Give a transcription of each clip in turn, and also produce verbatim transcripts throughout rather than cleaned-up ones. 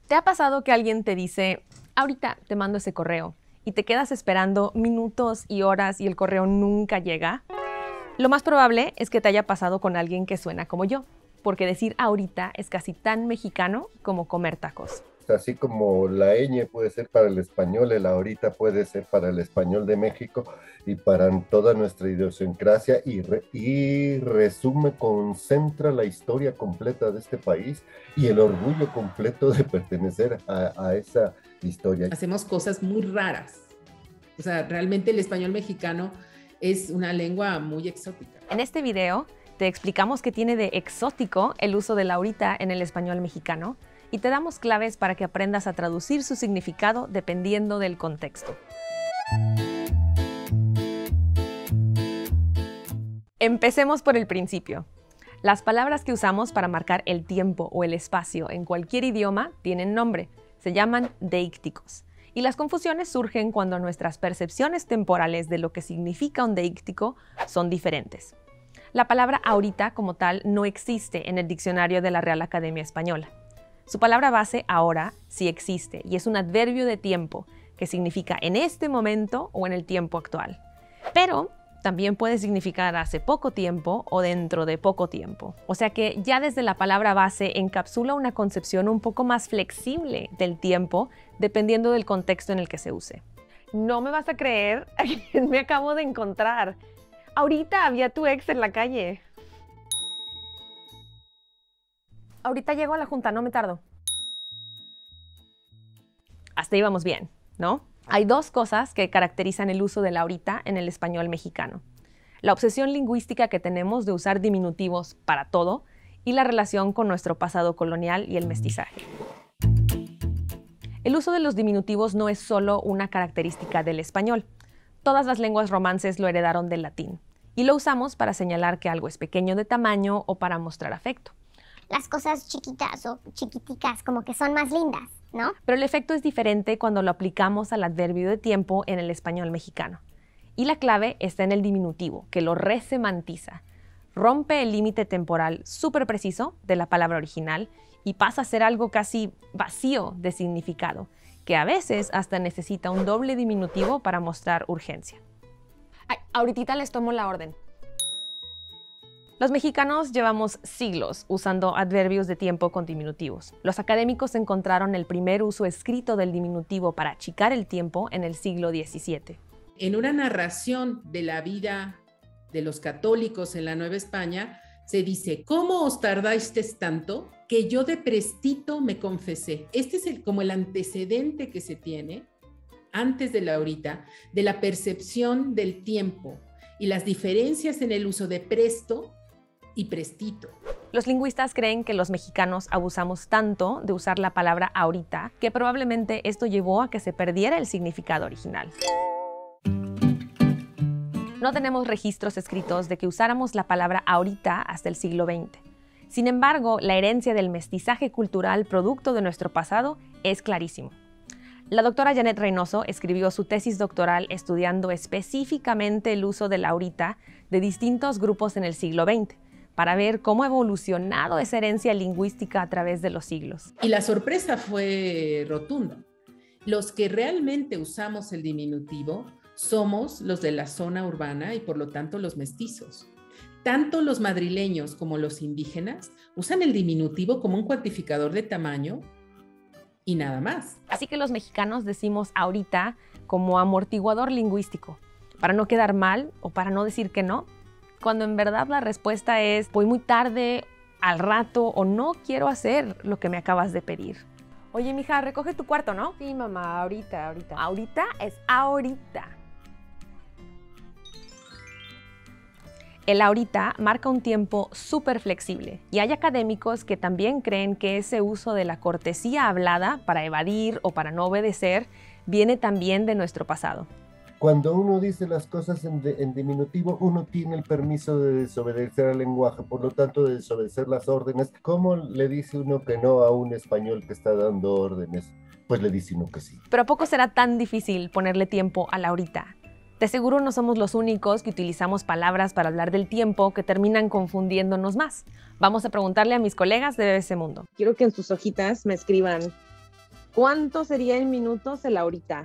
¿Te ha pasado que alguien te dice, ahorita te mando ese correo, y te quedas esperando minutos y horas y el correo nunca llega? Lo más probable es que te haya pasado con alguien que suena como yo, porque decir ahorita es casi tan mexicano como comer tacos. Así como la ñ puede ser para el español, el ahorita puede ser para el español de México y para toda nuestra idiosincrasia, y, re, y resume, concentra la historia completa de este país y el orgullo completo de pertenecer a, a esa historia. Hacemos cosas muy raras. O sea, realmente el español mexicano es una lengua muy exótica. En este video te explicamos qué tiene de exótico el uso del ahorita en el español mexicano, y te damos claves para que aprendas a traducir su significado dependiendo del contexto. Empecemos por el principio. Las palabras que usamos para marcar el tiempo o el espacio en cualquier idioma tienen nombre. Se llaman deícticos. Y las confusiones surgen cuando nuestras percepciones temporales de lo que significa un deíctico son diferentes. La palabra ahorita como tal no existe en el diccionario de la Real Academia Española. Su palabra base, ahora, sí existe y es un adverbio de tiempo que significa en este momento o en el tiempo actual. Pero también puede significar hace poco tiempo o dentro de poco tiempo. O sea que ya desde la palabra base encapsula una concepción un poco más flexible del tiempo dependiendo del contexto en el que se use. No me vas a creer a quién me acabo de encontrar. Ahorita había tu ex en la calle. Ahorita llego a la junta, no me tardo. Hasta ahí vamos bien, ¿no? Hay dos cosas que caracterizan el uso del ahorita en el español mexicano: la obsesión lingüística que tenemos de usar diminutivos para todo y la relación con nuestro pasado colonial y el mestizaje. El uso de los diminutivos no es solo una característica del español. Todas las lenguas romances lo heredaron del latín y lo usamos para señalar que algo es pequeño de tamaño o para mostrar afecto. Las cosas chiquitas o chiquiticas como que son más lindas, ¿no? Pero el efecto es diferente cuando lo aplicamos al adverbio de tiempo en el español mexicano. Y la clave está en el diminutivo, que lo resemantiza. Rompe el límite temporal súper preciso de la palabra original y pasa a ser algo casi vacío de significado, que a veces hasta necesita un doble diminutivo para mostrar urgencia. Ay, ahorita les tomo la orden. Los mexicanos llevamos siglos usando adverbios de tiempo con diminutivos. Los académicos encontraron el primer uso escrito del diminutivo para achicar el tiempo en el siglo diecisiete. En una narración de la vida de los católicos en la Nueva España, se dice: ¿cómo os tardasteis tanto que yo de prestito me confesé? Este es el, como el antecedente que se tiene antes de la ahorita, de la percepción del tiempo y las diferencias en el uso de presto y prestito. Los lingüistas creen que los mexicanos abusamos tanto de usar la palabra ahorita que probablemente esto llevó a que se perdiera el significado original. No tenemos registros escritos de que usáramos la palabra ahorita hasta el siglo veinte. Sin embargo, la herencia del mestizaje cultural producto de nuestro pasado es clarísimo. La doctora Janet Reynoso escribió su tesis doctoral estudiando específicamente el uso del ahorita de distintos grupos en el siglo veinte, para ver cómo ha evolucionado esa herencia lingüística a través de los siglos. Y la sorpresa fue rotunda. Los que realmente usamos el diminutivo somos los de la zona urbana y por lo tanto los mestizos. Tanto los madrileños como los indígenas usan el diminutivo como un cuantificador de tamaño y nada más. Así que los mexicanos decimos ahorita como amortiguador lingüístico, para no quedar mal o para no decir que no, cuando en verdad la respuesta es voy muy tarde, al rato o no quiero hacer lo que me acabas de pedir. Oye, mija, recoge tu cuarto, ¿no? Sí, mamá, ahorita, ahorita. Ahorita es ahorita. El ahorita marca un tiempo súper flexible y hay académicos que también creen que ese uso de la cortesía hablada para evadir o para no obedecer viene también de nuestro pasado. Cuando uno dice las cosas en, de, en diminutivo, uno tiene el permiso de desobedecer al lenguaje, por lo tanto de desobedecer las órdenes. ¿Cómo le dice uno que no a un español que está dando órdenes? Pues le dice uno que sí. Pero ¿a poco será tan difícil ponerle tiempo al ahorita? De seguro no somos los únicos que utilizamos palabras para hablar del tiempo que terminan confundiéndonos más. Vamos a preguntarle a mis colegas de B B C Mundo. Quiero que en sus hojitas me escriban ¿Cuánto sería en minutos el ahorita?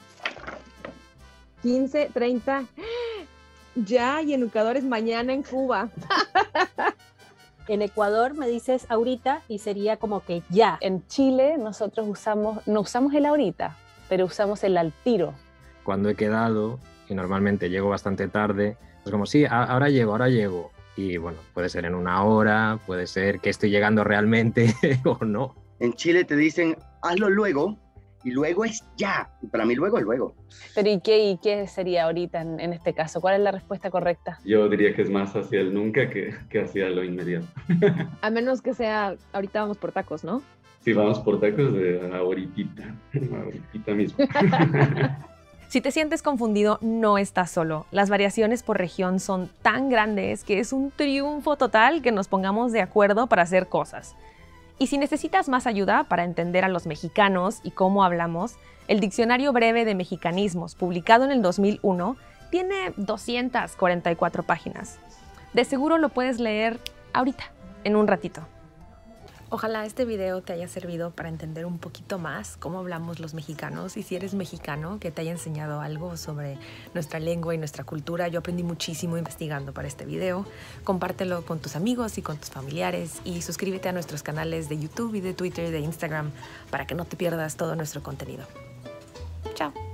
quince, treinta. Ya, y en Ecuador es mañana en Cuba. En Ecuador me dices ahorita y sería como que ya. En Chile nosotros usamos, no usamos el ahorita, pero usamos el al tiro. Cuando he quedado, y normalmente llego bastante tarde, es como, sí, a- ahora llego, ahora llego. Y bueno, puede ser en una hora, puede ser que estoy llegando realmente o no. En Chile te dicen, hazlo luego, y luego es ya. Y para mí luego es luego. Pero ¿y qué, y qué sería ahorita en, en este caso? ¿Cuál es la respuesta correcta? Yo diría que es más hacia el nunca que, que hacia lo inmediato. A menos que sea, ahorita vamos por tacos, ¿no? Si vamos por tacos, de ahoritita, ahoritita mismo. Si te sientes confundido, no estás solo. Las variaciones por región son tan grandes que es un triunfo total que nos pongamos de acuerdo para hacer cosas. Y si necesitas más ayuda para entender a los mexicanos y cómo hablamos, el Diccionario Breve de Mexicanismos, publicado en el dos mil uno, tiene doscientas cuarenta y cuatro páginas. De seguro lo puedes leer ahorita, en un ratito. Ojalá este video te haya servido para entender un poquito más cómo hablamos los mexicanos, y si eres mexicano, que te haya enseñado algo sobre nuestra lengua y nuestra cultura. Yo aprendí muchísimo investigando para este video. Compártelo con tus amigos y con tus familiares, y suscríbete a nuestros canales de YouTube y de Twitter y de Instagram para que no te pierdas todo nuestro contenido. Chao.